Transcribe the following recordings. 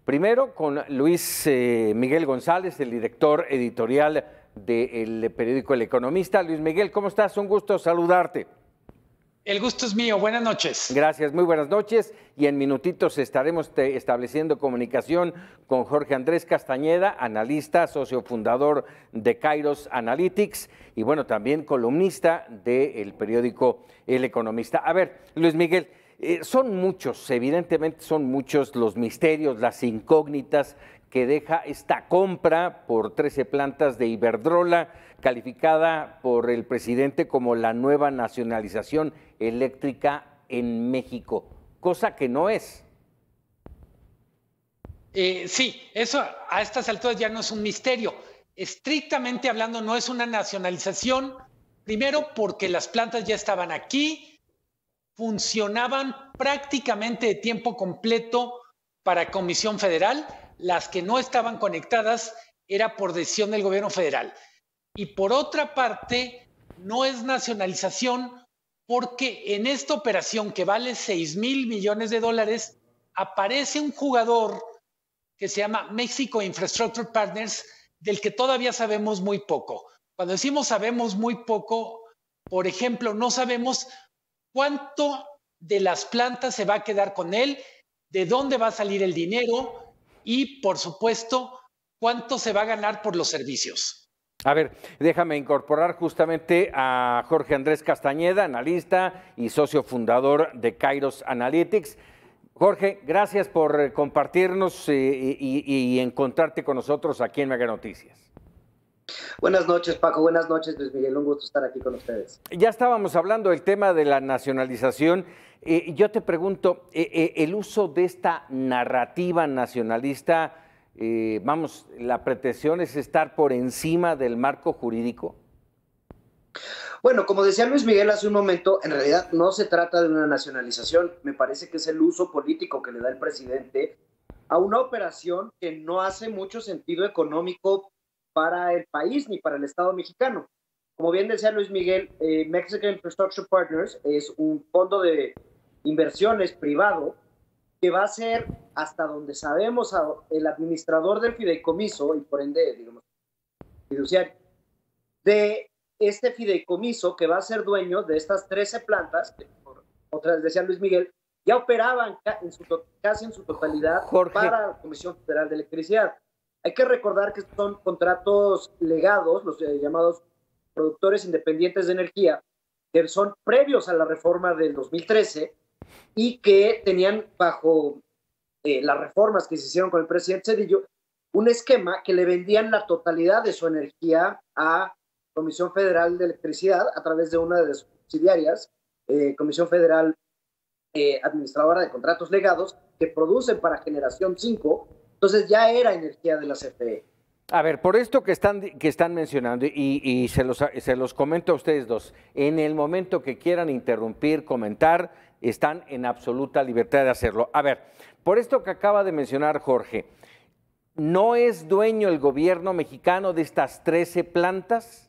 Primero con Luis Miguel González, el director editorial del periódico El Economista. Luis Miguel, ¿cómo estás? Un gusto saludarte. El gusto es mío, buenas noches. Gracias, muy buenas noches. Y en minutitos estaremos estableciendo comunicación con Jorge Andrés Castañeda, analista, socio fundador de Kairos Analytics y bueno, también columnista del periódico El Economista. A ver, Luis Miguel, son muchos, evidentemente son muchos los misterios, las incógnitas que deja esta compra por 13 plantas de Iberdrola, calificada por el presidente como la nueva nacionalización eléctrica en México, cosa que no es. Sí, eso a estas alturas ya no es un misterio. Estrictamente hablando, no es una nacionalización, primero porque las plantas ya estaban aquí, funcionaban prácticamente de tiempo completo para Comisión Federal, las que no estaban conectadas era por decisión del gobierno federal. Y por otra parte, no es nacionalización porque en esta operación que vale 6,000 millones de dólares, aparece un jugador que se llama Mexico Infrastructure Partners, del que todavía sabemos muy poco. Cuando decimos sabemos muy poco, por ejemplo, no sabemos cuánto de las plantas se va a quedar con él, de dónde va a salir el dinero y, por supuesto, cuánto se va a ganar por los servicios. A ver, déjame incorporar justamente a Jorge Andrés Castañeda, analista y socio fundador de Kairos Analytics. Jorge, gracias por compartirnos y encontrarte con nosotros aquí en Mega Noticias. Buenas noches, Paco. Buenas noches, Luis Miguel. Un gusto estar aquí con ustedes. Ya estábamos hablando del tema de la nacionalización. Yo te pregunto, el uso de esta narrativa nacionalista, vamos, ¿la pretensión es estar por encima del marco jurídico? Bueno, como decía Luis Miguel hace un momento, en realidad no se trata de una nacionalización. Me parece que es el uso político que le da el presidente a una operación que no hace mucho sentido económico para el país ni para el Estado mexicano. Como bien decía Luis Miguel, Mexican Infrastructure Partners es un fondo de inversiones privado que va a ser, hasta donde sabemos, el administrador del fideicomiso y por ende, digamos, fiduciario de este fideicomiso que va a ser dueño de estas 13 plantas, que otra vez decía Luis Miguel, ya operaban casi en su totalidad Jorge, para la Comisión Federal de Electricidad. Hay que recordar que son contratos legados, los llamados productores independientes de energía, que son previos a la reforma del 2013 y que tenían bajo las reformas que se hicieron con el presidente Zedillo un esquema que le vendían la totalidad de su energía a Comisión Federal de Electricidad a través de una de sus subsidiarias, Comisión Federal Administradora de Contratos Legados, que producen para Generación 5, entonces ya era energía de la CFE. A ver, por esto que están mencionando, y se los comento a ustedes dos, en el momento que quieran interrumpir, comentar, están en absoluta libertad de hacerlo. A ver, por esto que acaba de mencionar Jorge, ¿no es dueño el gobierno mexicano de estas 13 plantas?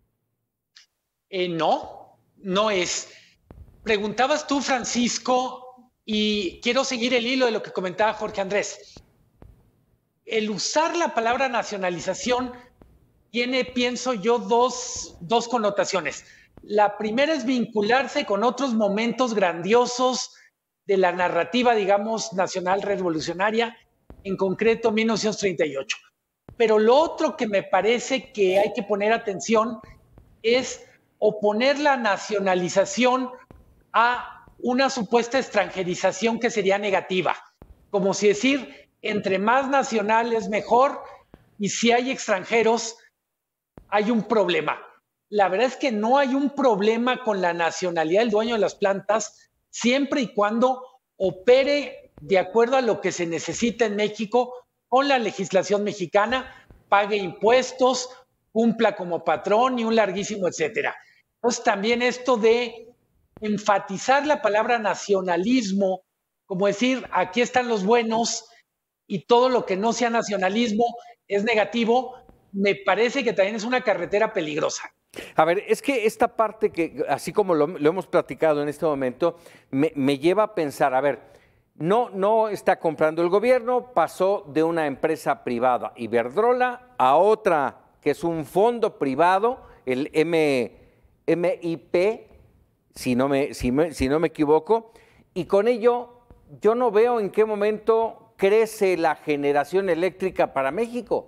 No, no es. Preguntabas tú, Francisco, y quiero seguir el hilo de lo que comentaba Jorge Andrés. El usar la palabra nacionalización tiene, pienso yo, dos connotaciones. La primera es vincularse con otros momentos grandiosos de la narrativa, digamos, nacional revolucionaria, en concreto 1938. Pero lo otro que me parece que hay que poner atención es oponer la nacionalización a una supuesta extranjerización que sería negativa, como si decir, entre más nacional es mejor y si hay extranjeros hay un problema. La verdad es que no hay un problema con la nacionalidad del dueño de las plantas siempre y cuando opere de acuerdo a lo que se necesita en México con la legislación mexicana, pague impuestos, cumpla como patrón y un larguísimo etcétera. Entonces también esto de enfatizar la palabra nacionalismo, como decir, aquí están los buenos y todo lo que no sea nacionalismo es negativo, me parece que también es una carretera peligrosa. A ver, es que esta parte que, así como lo hemos platicado en este momento, me lleva a pensar, a ver, no está comprando el gobierno, pasó de una empresa privada, Iberdrola, a otra que es un fondo privado, el MIP, si no me equivoco, y con ello yo no veo en qué momento crece la generación eléctrica para México.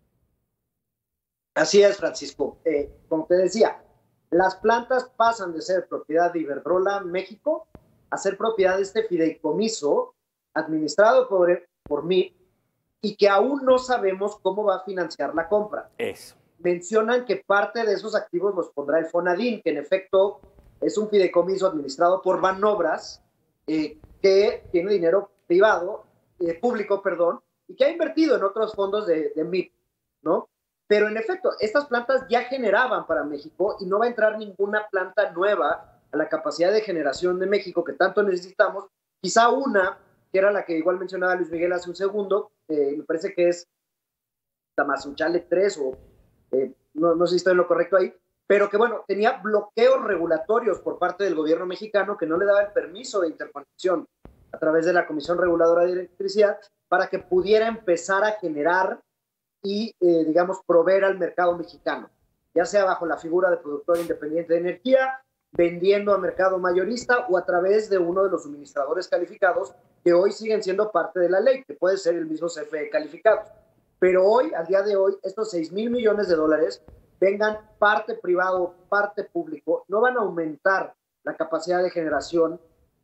Así es, Francisco. Como te decía, las plantas pasan de ser propiedad de Iberdrola México a ser propiedad de este fideicomiso administrado por mí y que aún no sabemos cómo va a financiar la compra. Eso. Mencionan que parte de esos activos los pondrá el Fonadín, que en efecto es un fideicomiso administrado por Banobras, que tiene dinero público, y que ha invertido en otros fondos de MIP, ¿no? Pero en efecto, estas plantas ya generaban para México y no va a entrar ninguna planta nueva a la capacidad de generación de México que tanto necesitamos. Quizá una, que era la que igual mencionaba Luis Miguel hace un segundo, me parece que es Tamazunchale 3 o no sé si estoy en lo correcto ahí, pero que bueno, tenía bloqueos regulatorios por parte del gobierno mexicano que no le daba el permiso de interconexión a través de la Comisión Reguladora de Electricidad para que pudiera empezar a generar y, digamos, proveer al mercado mexicano, ya sea bajo la figura de productor independiente de energía, vendiendo a mercado mayorista o a través de uno de los suministradores calificados que hoy siguen siendo parte de la ley, que puede ser el mismo CFE calificados. Pero hoy, al día de hoy, estos 6,000 millones de dólares, vengan parte privado, parte público, no van a aumentar la capacidad de generación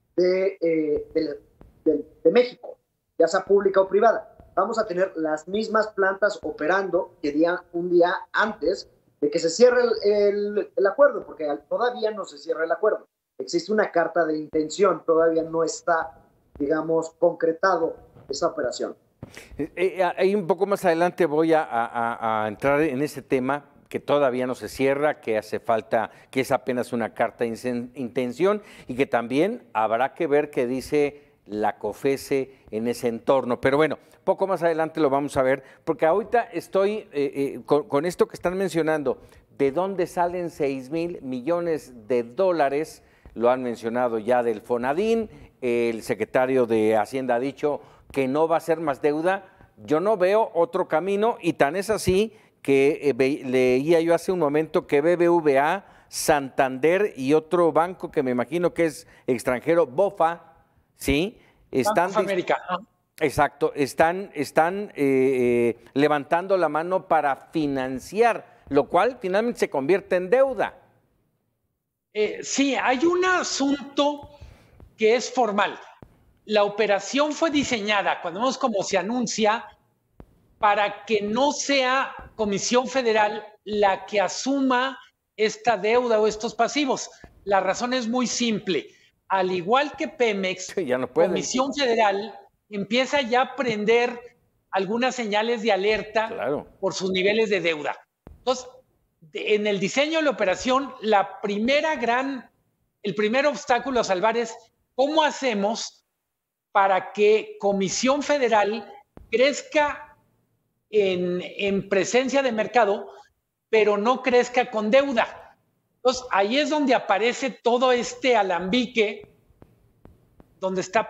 de México, ya sea pública o privada. Vamos a tener las mismas plantas operando que un día antes de que se cierre el acuerdo, porque todavía no se cierra el acuerdo. Existe una carta de intención, todavía no está, digamos, concretado esa operación. Ahí un poco más adelante voy a entrar en ese tema que todavía no se cierra, que hace falta, que es apenas una carta de intención y que también habrá que ver qué dice la COFECE en ese entorno. Pero bueno, poco más adelante lo vamos a ver, porque ahorita estoy con esto que están mencionando, ¿de dónde salen 6,000 millones de dólares? Lo han mencionado ya del Fonadín, el secretario de Hacienda ha dicho que no va a ser más deuda. Yo no veo otro camino y tan es así que leía yo hace un momento que BBVA, Santander y otro banco que me imagino que es extranjero, BofA, ¿sí? Banco América. Exacto, están levantando la mano para financiar, lo cual finalmente se convierte en deuda. Sí, hay un asunto que es formal. La operación fue diseñada, cuando vemos cómo se anuncia, para que no sea Comisión Federal la que asuma esta deuda o estos pasivos. La razón es muy simple. Al igual que Pemex, ya no Comisión Federal empieza ya a prender algunas señales de alerta por sus niveles de deuda. Entonces, en el diseño de la operación, el primer obstáculo a salvar es cómo hacemos para que Comisión Federal crezca en presencia de mercado, pero no crezca con deuda. Entonces, ahí es donde aparece todo este alambique, donde está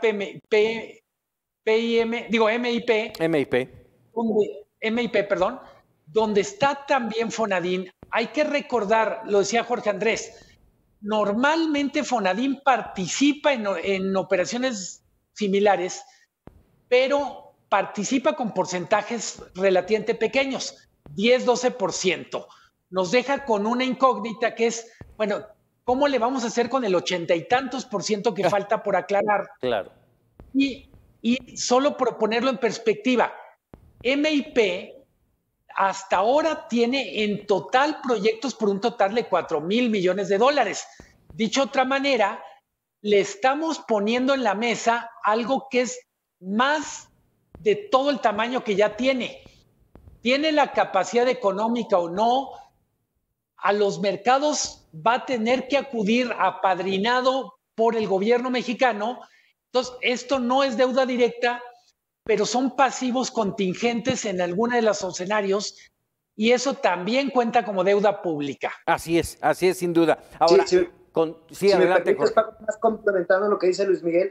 MIP, donde está también Fonadín. Hay que recordar, lo decía Jorge Andrés, normalmente Fonadín participa en operaciones similares, pero participa con porcentajes relativamente pequeños, 10-12%. Nos deja con una incógnita que es, bueno, ¿cómo le vamos a hacer con el 80 y tantos % que falta por aclarar? Claro. Y solo por ponerlo en perspectiva, MIP hasta ahora tiene en total proyectos por un total de 4,000 millones de dólares. Dicho de otra manera, le estamos poniendo en la mesa algo que es más de todo el tamaño que ya tiene. ¿Tiene la capacidad económica o no? A los mercados va a tener que acudir apadrinado por el gobierno mexicano. Entonces, esto no es deuda directa, pero son pasivos contingentes en alguno de los escenarios y eso también cuenta como deuda pública. Así es, sin duda. Ahora, si adelante, me permites, más complementando lo que dice Luis Miguel,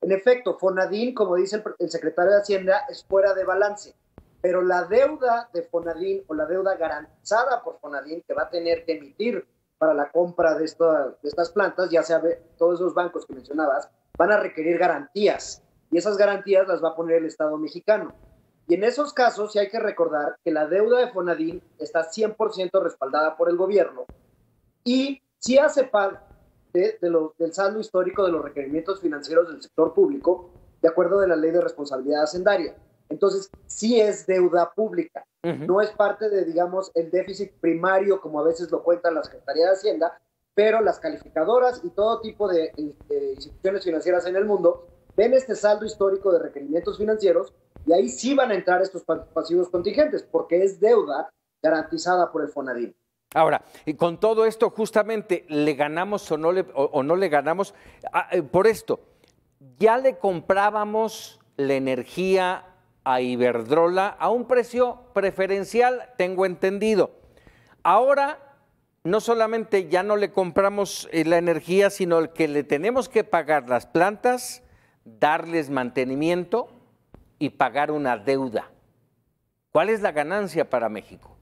En efecto, Fonadín, como dice el secretario de Hacienda, es fuera de balance, pero la deuda de Fonadín o la deuda garantizada por Fonadín que va a tener que emitir para la compra de estas plantas, ya sea todos esos bancos que mencionabas, van a requerir garantías y esas garantías las va a poner el Estado mexicano. Y en esos casos sí hay que recordar que la deuda de Fonadín está 100% respaldada por el gobierno y sí hace parte del saldo histórico de los requerimientos financieros del sector público, de acuerdo de la Ley de Responsabilidad Hacendaria. Entonces, sí es deuda pública, no es parte de, digamos, el déficit primario, como a veces lo cuenta la Secretaría de Hacienda, pero las calificadoras y todo tipo de instituciones financieras en el mundo ven este saldo histórico de requerimientos financieros y ahí sí van a entrar estos pasivos contingentes, porque es deuda garantizada por el Fonadín. Ahora, y con todo esto, justamente, ¿le ganamos o no le ganamos? Por esto, ya le comprábamos la energía a Iberdrola a un precio preferencial, tengo entendido. Ahora, no solamente ya no le compramos la energía, sino que le tenemos que pagar las plantas, darles mantenimiento y pagar una deuda. ¿Cuál es la ganancia para México?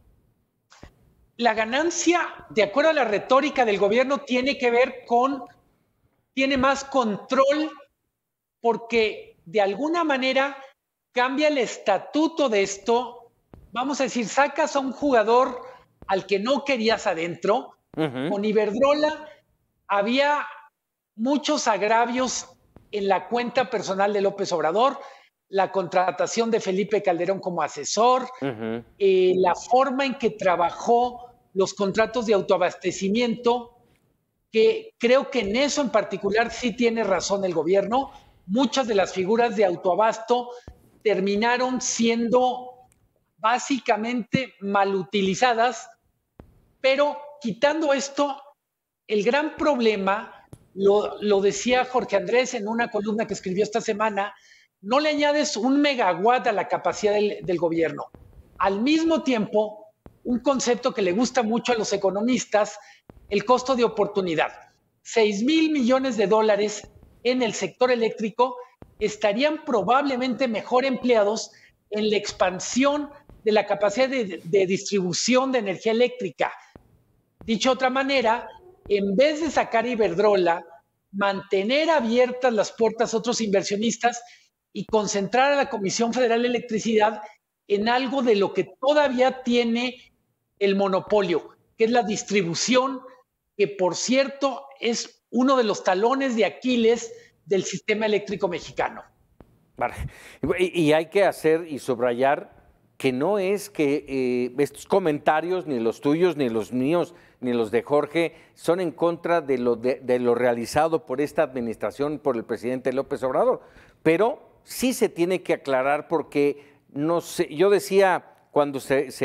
La ganancia, de acuerdo a la retórica del gobierno, tiene que ver tiene más control porque de alguna manera cambia el estatuto de esto. Vamos a decir, sacas a un jugador al que no querías adentro. Con Iberdrola había muchos agravios en la cuenta personal de López Obrador, la contratación de Felipe Calderón como asesor, la forma en que trabajó los contratos de autoabastecimiento, que creo que en eso en particular sí tiene razón el gobierno. Muchas de las figuras de autoabasto terminaron siendo básicamente mal utilizadas, pero quitando esto, el gran problema, lo decía Jorge Andrés en una columna que escribió esta semana, no le añades un megawatt a la capacidad del gobierno. Al mismo tiempo, un concepto que le gusta mucho a los economistas, el costo de oportunidad. 6,000 millones de dólares en el sector eléctrico estarían probablemente mejor empleados en la expansión de la capacidad de distribución de energía eléctrica. Dicho de otra manera, en vez de sacar Iberdrola, mantener abiertas las puertas a otros inversionistas y concentrar a la Comisión Federal de Electricidad en algo de lo que todavía tiene el monopolio, que es la distribución, que por cierto es uno de los talones de Aquiles del sistema eléctrico mexicano. Vale. Y hay que hacer y subrayar que no es que estos comentarios, ni los tuyos, ni los míos, ni los de Jorge, son en contra de lo realizado por esta administración, por el presidente López Obrador, pero sí se tiene que aclarar porque, no sé, yo decía cuando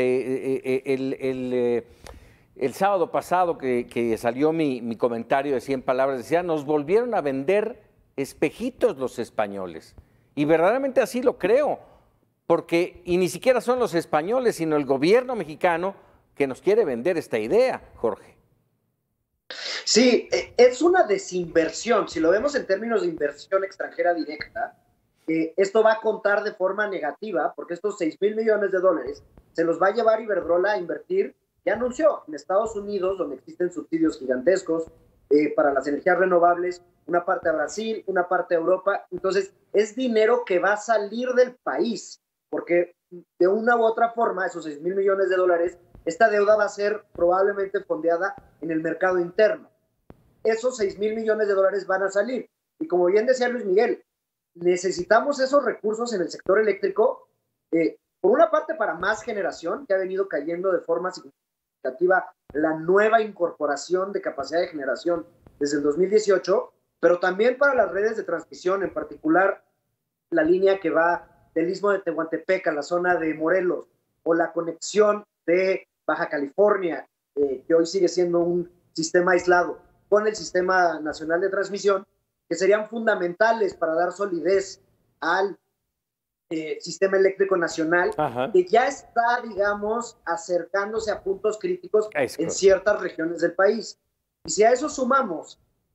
el sábado pasado que salió mi comentario de 100 palabras, decía, nos volvieron a vender espejitos los españoles. Y verdaderamente así lo creo, porque y ni siquiera son los españoles, sino el gobierno mexicano que nos quiere vender esta idea, Jorge. Sí, es una desinversión. Si lo vemos en términos de inversión extranjera directa, esto va a contar de forma negativa, porque estos 6,000 millones de dólares se los va a llevar Iberdrola a invertir, ya anunció, en Estados Unidos, donde existen subsidios gigantescos para las energías renovables, una parte a Brasil, una parte a Europa. Entonces, es dinero que va a salir del país, porque de una u otra forma, esos 6,000 millones de dólares, esta deuda va a ser probablemente fondeada en el mercado interno. Esos 6,000 millones de dólares van a salir. Y como bien decía Luis Miguel, necesitamos esos recursos en el sector eléctrico, por una parte para más generación, que ha venido cayendo de forma significativa la nueva incorporación de capacidad de generación desde el 2018, pero también para las redes de transmisión, en particular la línea que va del Istmo de Tehuantepec a la zona de Morelos, o la conexión de Baja California, que hoy sigue siendo un sistema aislado, con el Sistema Nacional de Transmisión, que serían fundamentales para dar solidez al sistema eléctrico nacional, que ya está, digamos, acercándose a puntos críticos en ciertas regiones del país. Y si a eso sumamos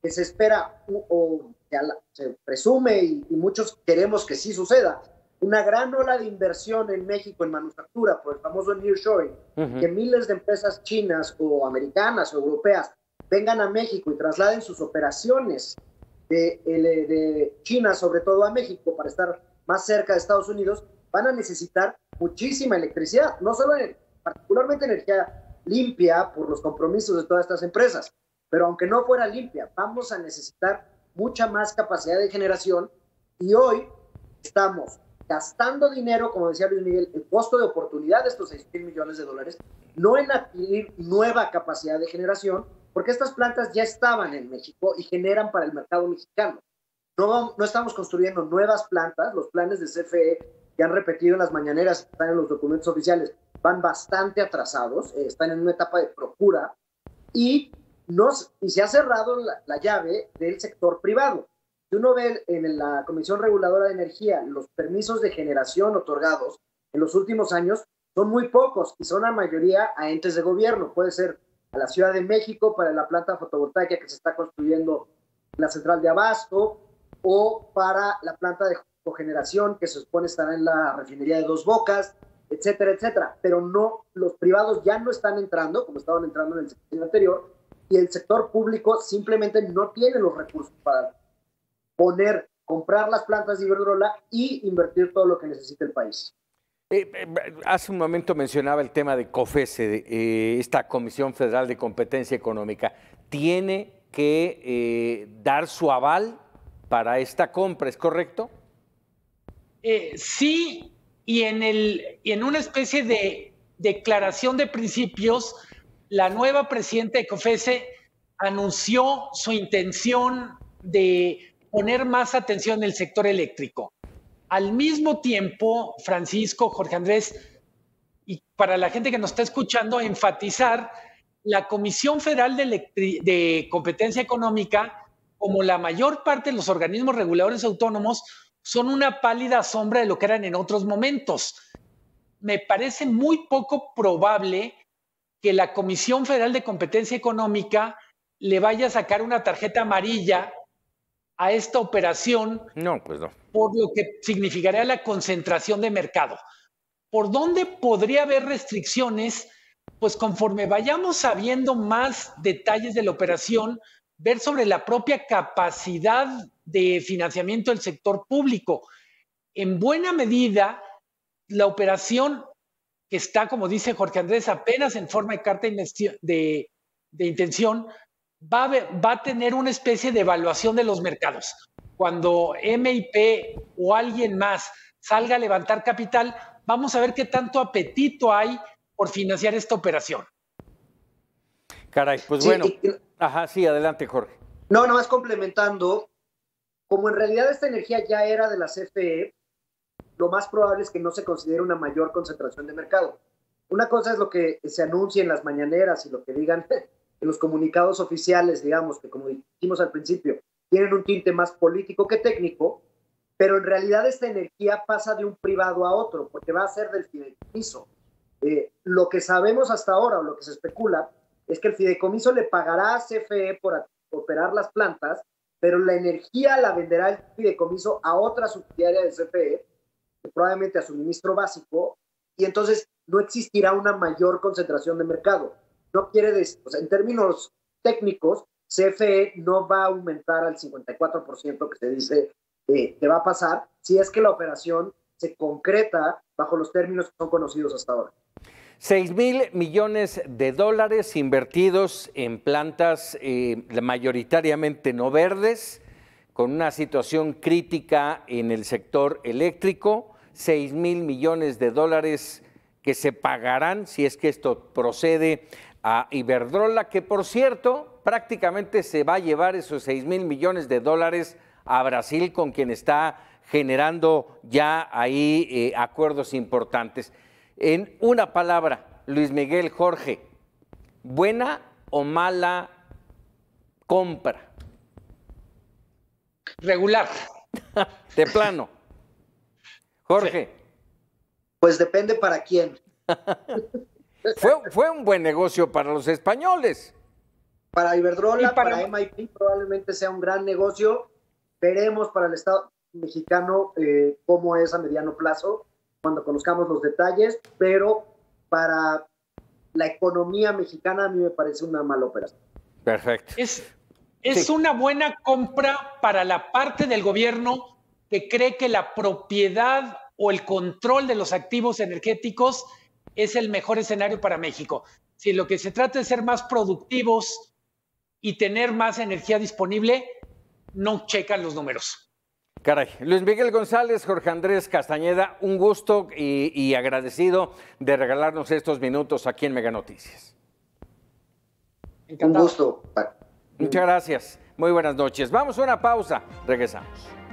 que se espera o que se presume y muchos queremos que sí suceda, una gran ola de inversión en México en manufactura por el famoso nearshoring, que miles de empresas chinas o americanas o europeas vengan a México y trasladen sus operaciones de China sobre todo a México para estar más cerca de Estados Unidos, van a necesitar muchísima electricidad, no solo particularmente energía limpia por los compromisos de todas estas empresas, pero aunque no fuera limpia, vamos a necesitar mucha más capacidad de generación y hoy estamos gastando dinero, como decía Luis Miguel, el costo de oportunidad de estos 6,000 millones de dólares, no en adquirir nueva capacidad de generación, porque estas plantas ya estaban en México y generan para el mercado mexicano. No estamos construyendo nuevas plantas, los planes de CFE que han repetido en las mañaneras, están en los documentos oficiales, van bastante atrasados, están en una etapa de procura y se ha cerrado la llave del sector privado. Si uno ve en la Comisión Reguladora de Energía los permisos de generación otorgados en los últimos años son muy pocos y son la mayoría a entes de gobierno. Puede ser a la Ciudad de México para la planta fotovoltaica que se está construyendo en la central de Abasto o para la planta de cogeneración que se supone estará en la refinería de Dos Bocas, etcétera, etcétera. Pero no, los privados ya no están entrando como estaban entrando en el sector anterior y el sector público simplemente no tiene los recursos para comprar las plantas de Iberdrola y invertir todo lo que necesita el país. Hace un momento mencionaba el tema de COFECE, esta Comisión Federal de Competencia Económica. ¿Tiene que dar su aval para esta compra, es correcto? Sí, y en una especie de declaración de principios, la nueva presidenta de COFECE anunció su intención de poner más atención en el sector eléctrico. Al mismo tiempo, Francisco, Jorge Andrés, y para la gente que nos está escuchando, enfatizar la Comisión Federal de Competencia Económica, como la mayor parte de los organismos reguladores autónomos, son una pálida sombra de lo que eran en otros momentos. Me parece muy poco probable que la Comisión Federal de Competencia Económica le vaya a sacar una tarjeta amarilla a esta operación, no, pues no, por lo que significaría la concentración de mercado. ¿Por dónde podría haber restricciones? Pues conforme vayamos sabiendo más detalles de la operación, ver sobre la propia capacidad de financiamiento del sector público. En buena medida, la operación que está, como dice Jorge Andrés, apenas en forma de carta de intención, va a tener una especie de evaluación de los mercados. Cuando MIP o alguien más salga a levantar capital, vamos a ver qué tanto apetito hay por financiar esta operación. Caray, pues sí, bueno. Ajá, sí, adelante, Jorge. No, nada más complementando, como en realidad esta energía ya era de la CFE, lo más probable es que no se considere una mayor concentración de mercado. Una cosa es lo que se anuncia en las mañaneras y lo que digan en los comunicados oficiales, digamos, que como dijimos al principio, tienen un tinte más político que técnico, pero en realidad esta energía pasa de un privado a otro, porque va a ser del fideicomiso. Lo que sabemos hasta ahora, o lo que se especula, es que el fideicomiso le pagará a CFE por operar las plantas, pero la energía la venderá el fideicomiso a otra subsidiaria de CFE, probablemente a suministro básico, y entonces no existirá una mayor concentración de mercado. No quiere decir, o sea, en términos técnicos, CFE no va a aumentar al 54% que se dice que va a pasar si es que la operación se concreta bajo los términos que son conocidos hasta ahora. 6,000 millones de dólares invertidos en plantas mayoritariamente no verdes, con una situación crítica en el sector eléctrico, 6,000 millones de dólares que se pagarán, si es que esto procede, a Iberdrola, que por cierto prácticamente se va a llevar esos 6,000 millones de dólares a Brasil, con quien está generando ya ahí acuerdos importantes. En una palabra, Luis Miguel, Jorge, ¿buena o mala compra? Regular. De plano. Jorge. Pues depende para quién. Fue un buen negocio para los españoles. Para Iberdrola, para para MIP probablemente sea un gran negocio. Veremos para el Estado mexicano cómo es a mediano plazo, cuando conozcamos los detalles, pero para la economía mexicana a mí me parece una mala operación. Perfecto. Es una buena compra para la parte del gobierno que cree que la propiedad o el control de los activos energéticos es el mejor escenario para México. Si lo que se trata es ser más productivos y tener más energía disponible, no checan los números. Caray. Luis Miguel González, Jorge Andrés Castañeda, un gusto y agradecido de regalarnos estos minutos aquí en Mega Noticias. Un gusto. Muchas gracias. Muy buenas noches. Vamos a una pausa. Regresamos.